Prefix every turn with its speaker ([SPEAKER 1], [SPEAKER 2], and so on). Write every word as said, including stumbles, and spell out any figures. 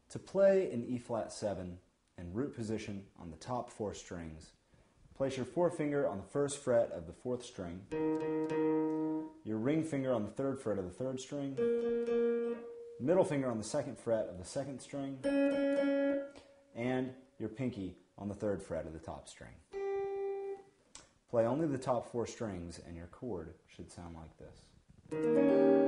[SPEAKER 1] To play in E flat seven in root position on the top four strings, place your forefinger on the first fret of the fourth string, your ring finger on the third fret of the third string, middle finger on the second fret of the second string, and your pinky on the third fret of the top string. Play only the top four strings and your chord should sound like this.